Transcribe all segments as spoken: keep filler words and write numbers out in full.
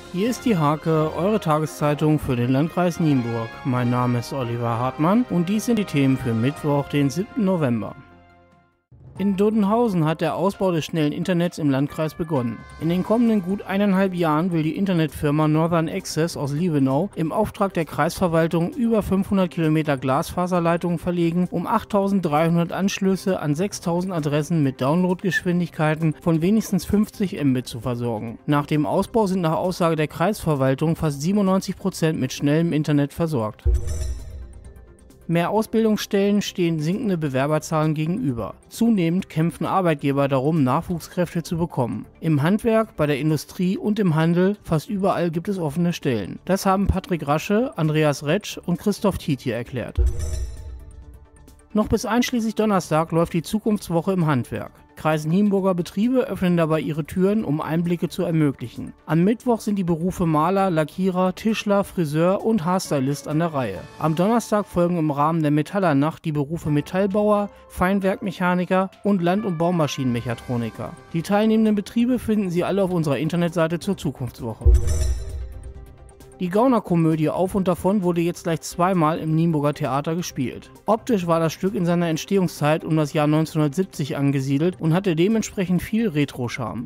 Hier ist die Hake, eure Tageszeitung für den Landkreis Nienburg. Mein Name ist Oliver Hartmann und dies sind die Themen für Mittwoch, den siebten November. In Doddenhausen hat der Ausbau des schnellen Internets im Landkreis begonnen. In den kommenden gut eineinhalb Jahren will die Internetfirma Northern Access aus Liebenau im Auftrag der Kreisverwaltung über fünfhundert Kilometer Glasfaserleitungen verlegen, um achttausenddreihundert Anschlüsse an sechstausend Adressen mit Downloadgeschwindigkeiten von wenigstens fünfzig Mbit zu versorgen. Nach dem Ausbau sind nach Aussage der Kreisverwaltung fast siebenundneunzig Prozent mit schnellem Internet versorgt. Mehr Ausbildungsstellen stehen sinkende Bewerberzahlen gegenüber. Zunehmend kämpfen Arbeitgeber darum, Nachwuchskräfte zu bekommen. Im Handwerk, bei der Industrie und im Handel, fast überall gibt es offene Stellen. Das haben Patrick Rasche, Andreas Retsch und Christoph Tietje erklärt. Noch bis einschließlich Donnerstag läuft die Zukunftswoche im Handwerk. Kreis Nienburger Betriebe öffnen dabei ihre Türen, um Einblicke zu ermöglichen. Am Mittwoch sind die Berufe Maler, Lackierer, Tischler, Friseur und Haarstylist an der Reihe. Am Donnerstag folgen im Rahmen der Metallernacht die Berufe Metallbauer, Feinwerkmechaniker und Land- und Baumaschinenmechatroniker. Die teilnehmenden Betriebe finden Sie alle auf unserer Internetseite zur Zukunftswoche. Die Gaunerkomödie Auf und Davon wurde jetzt gleich zweimal im Nienburger Theater gespielt. Optisch war das Stück in seiner Entstehungszeit um das Jahr neunzehnhundertsiebzig angesiedelt und hatte dementsprechend viel Retro-Charme.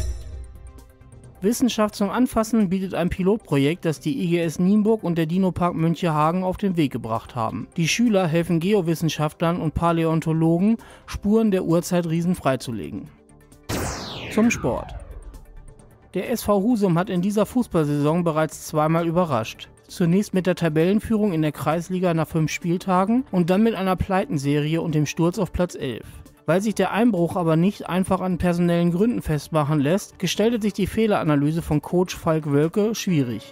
Wissenschaft zum Anfassen bietet ein Pilotprojekt, das die I G S Nienburg und der Dino-Park Münchehagen auf den Weg gebracht haben. Die Schüler helfen Geowissenschaftlern und Paläontologen, Spuren der Urzeitriesen freizulegen. Zum Sport. Der S V Husum hat in dieser Fußballsaison bereits zweimal überrascht. Zunächst mit der Tabellenführung in der Kreisliga nach fünf Spieltagen und dann mit einer Pleitenserie und dem Sturz auf Platz elf. Weil sich der Einbruch aber nicht einfach an personellen Gründen festmachen lässt, gestaltet sich die Fehleranalyse von Coach Falk Wölke schwierig.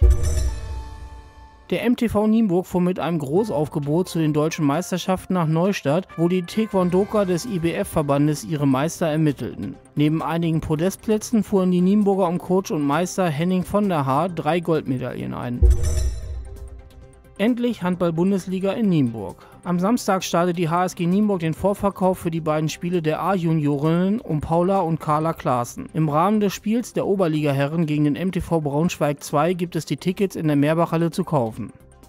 Der M T V Nienburg fuhr mit einem Großaufgebot zu den deutschen Meisterschaften nach Neustadt, wo die Taekwondoker des I B F-Verbandes ihre Meister ermittelten. Neben einigen Podestplätzen fuhren die Nienburger um Coach und Meister Henning von der Haar drei Goldmedaillen ein. Endlich Handball-Bundesliga in Nienburg. Am Samstag startet die H S G Nienburg den Vorverkauf für die beiden Spiele der A-Juniorinnen um Paula und Carla Klaassen. Im Rahmen des Spiels der Oberliga-Herren gegen den M T V Braunschweig zwei gibt es die Tickets in der Meerbachhalle zu kaufen.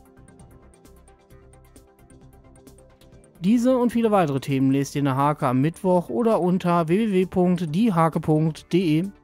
Diese und viele weitere Themen lest ihr in der Hake am Mittwoch oder unter w w w punkt die hake punkt de.